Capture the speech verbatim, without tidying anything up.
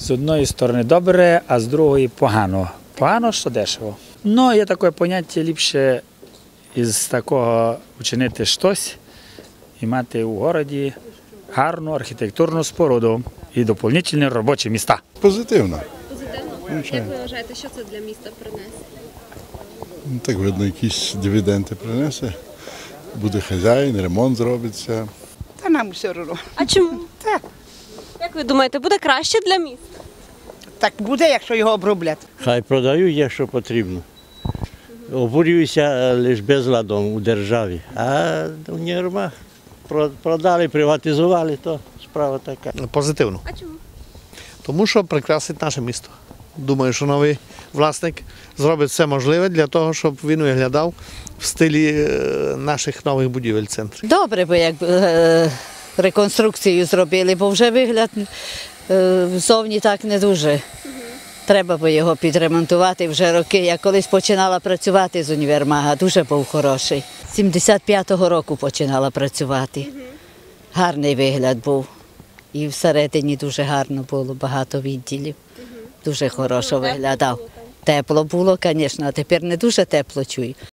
З одної сторони добре, а з другої погано. Погано, що дешево. Ну, є таке поняття, ліпше із такого вчинити щось і мати у городі гарну архітектурну споруду і доповнительні робочі міста. Позитивно. Позитивно? Як ви вважаєте, що це для міста принесе? Ну, так видно, якісь дивіденди принесе. Буде хазяїн, ремонт зробиться. Та нам все одно. А чому? Так. Як ви думаєте, буде краще для міста? Так буде, якщо його оброблять. Хай продають, якщо потрібно. Обурююся лише безладом у державі. А в нірмах продали, приватизували, то справа така. Позитивно. А чому? Тому що прикрасить наше місто. Думаю, що новий власник зробить все можливе для того, щоб він виглядав в стилі наших нових будівель центрів. Добре, бо як е, реконструкцію зробили, бо вже вигляд е, зовні так не дуже. Треба би його підремонтувати вже роки. Я колись починала працювати з універмага, дуже був хороший. сімдесят п'ятого року починала працювати. Гарний вигляд був. І всередині дуже гарно було, багато відділів. Дуже хорошо виглядав. Тепло було, звісно, а тепер не дуже тепло чую.